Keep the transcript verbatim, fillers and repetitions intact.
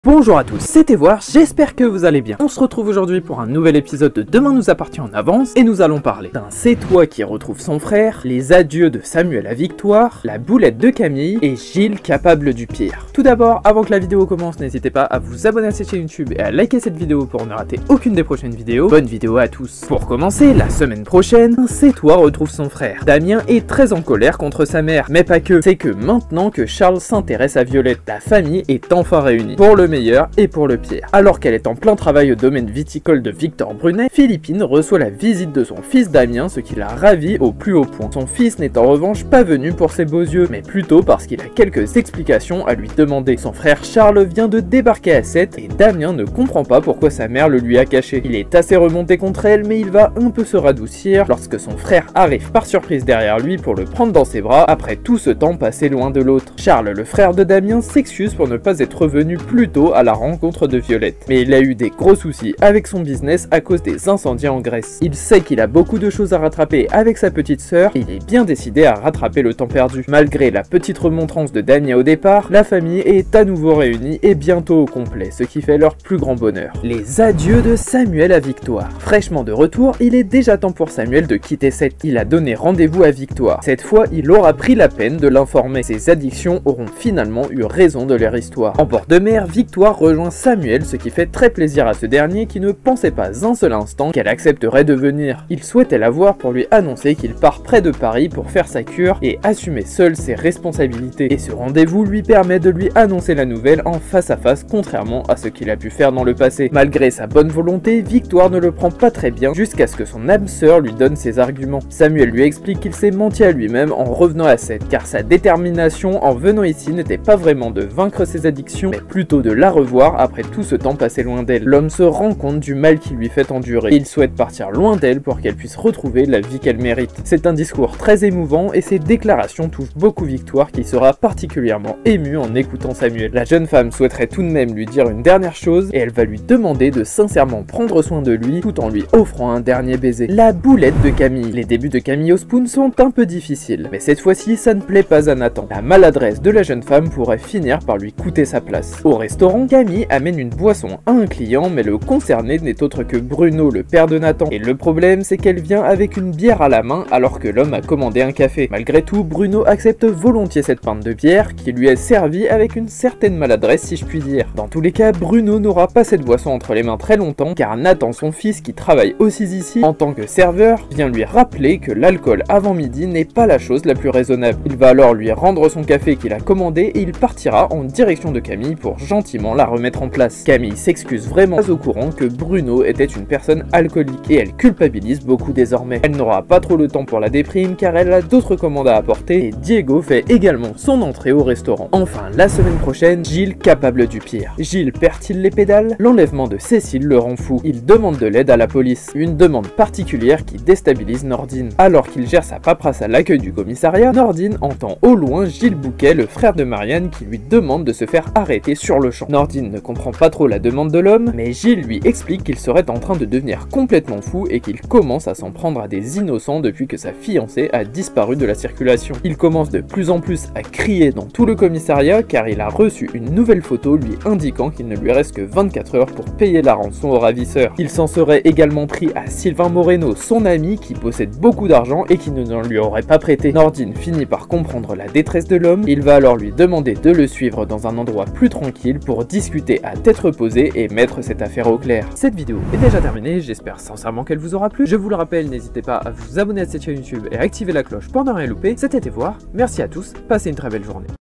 Bonjour à tous, c'était Voir, j'espère que vous allez bien. On se retrouve aujourd'hui pour un nouvel épisode de Demain nous appartient en avance et nous allons parler d'un C'est toi qui retrouve son frère, les adieux de Samuel à Victoire, la boulette de Camille et Gilles capable du pire. Tout d'abord, avant que la vidéo commence, n'hésitez pas à vous abonner à cette chaîne YouTube et à liker cette vidéo pour ne rater aucune des prochaines vidéos. Bonne vidéo à tous. Pour commencer, la semaine prochaine, un C'est toi retrouve son frère. Damien est très en colère contre sa mère, mais pas que. C'est que maintenant que Charles s'intéresse à Violette, la famille est enfin réunie. Pour le meilleur et pour le pire. Alors qu'elle est en plein travail au domaine viticole de Victor Brunet, Philippine reçoit la visite de son fils Damien, ce qui la ravit au plus haut point. Son fils n'est en revanche pas venu pour ses beaux yeux, mais plutôt parce qu'il a quelques explications à lui demander. Son frère Charles vient de débarquer à Sète et Damien ne comprend pas pourquoi sa mère le lui a caché. Il est assez remonté contre elle, mais il va un peu se radoucir lorsque son frère arrive par surprise derrière lui pour le prendre dans ses bras après tout ce temps passé loin de l'autre. Charles, le frère de Damien, s'excuse pour ne pas être venu plus tôt à la rencontre de Violette. Mais il a eu des gros soucis avec son business à cause des incendies en Grèce. Il sait qu'il a beaucoup de choses à rattraper avec sa petite sœur et il est bien décidé à rattraper le temps perdu. Malgré la petite remontrance de Damien au départ, la famille est à nouveau réunie et bientôt au complet, ce qui fait leur plus grand bonheur. Les adieux de Samuel à Victoire. Fraîchement de retour, il est déjà temps pour Samuel de quitter Sète. Il a donné rendez-vous à Victoire. Cette fois, il aura pris la peine de l'informer. Ses addictions auront finalement eu raison de leur histoire. En bord de mer, Victoire rejoint Samuel, ce qui fait très plaisir à ce dernier qui ne pensait pas un seul instant qu'elle accepterait de venir. Il souhaitait la voir pour lui annoncer qu'il part près de Paris pour faire sa cure et assumer seul ses responsabilités. Et ce rendez-vous lui permet de lui annoncer la nouvelle en face à face, contrairement à ce qu'il a pu faire dans le passé. Malgré sa bonne volonté, Victoire ne le prend pas très bien jusqu'à ce que son âme sœur lui donne ses arguments. Samuel lui explique qu'il s'est menti à lui-même en revenant à Sète, car sa détermination en venant ici n'était pas vraiment de vaincre ses addictions, mais plutôt de la revoir après tout ce temps passé loin d'elle. L'homme se rend compte du mal qui lui fait endurer. Il souhaite partir loin d'elle pour qu'elle puisse retrouver la vie qu'elle mérite. C'est un discours très émouvant et ses déclarations touchent beaucoup Victoire qui sera particulièrement émue en écoutant Samuel. La jeune femme souhaiterait tout de même lui dire une dernière chose et elle va lui demander de sincèrement prendre soin de lui tout en lui offrant un dernier baiser. La boulette de Camille. Les débuts de Camille au Spoon sont un peu difficiles, mais cette fois-ci ça ne plaît pas à Nathan. La maladresse de la jeune femme pourrait finir par lui coûter sa place. Au restaurant, Camille amène une boisson à un client, mais le concerné n'est autre que Bruno, le père de Nathan. Et le problème, c'est qu'elle vient avec une bière à la main alors que l'homme a commandé un café. Malgré tout, Bruno accepte volontiers cette pinte de bière qui lui est servie avec une certaine maladresse, si je puis dire. Dans tous les cas, Bruno n'aura pas cette boisson entre les mains très longtemps car Nathan, son fils qui travaille aussi ici en tant que serveur, vient lui rappeler que l'alcool avant midi n'est pas la chose la plus raisonnable. Il va alors lui rendre son café qu'il a commandé et il partira en direction de Camille pour gentiment la remettre en place. Camille s'excuse vraiment pas au courant que Bruno était une personne alcoolique et elle culpabilise beaucoup désormais. Elle n'aura pas trop le temps pour la déprime car elle a d'autres commandes à apporter et Diego fait également son entrée au restaurant. Enfin, la semaine prochaine, Gilles capable du pire. Gilles perd-il les pédales? L'enlèvement de Cécile le rend fou. Il demande de l'aide à la police. Une demande particulière qui déstabilise Nordine. Alors qu'il gère sa paperasse à l'accueil du commissariat, Nordine entend au loin Gilles Bouquet, le frère de Marianne, qui lui demande de se faire arrêter sur le champ. Nordine ne comprend pas trop la demande de l'homme, mais Gilles lui explique qu'il serait en train de devenir complètement fou et qu'il commence à s'en prendre à des innocents depuis que sa fiancée a disparu de la circulation. Il commence de plus en plus à crier dans tout le commissariat car il a reçu une nouvelle photo lui indiquant qu'il ne lui reste que vingt-quatre heures pour payer la rançon au ravisseur. Il s'en serait également pris à Sylvain Moreno, son ami qui possède beaucoup d'argent et qui ne lui aurait pas prêté. Nordine finit par comprendre la détresse de l'homme, il va alors lui demander de le suivre dans un endroit plus tranquille pour discuter à tête reposée et mettre cette affaire au clair. Cette vidéo est déjà terminée, j'espère sincèrement qu'elle vous aura plu. Je vous le rappelle, n'hésitez pas à vous abonner à cette chaîne YouTube et à activer la cloche pour ne rien louper. C'était Voir, merci à tous, passez une très belle journée.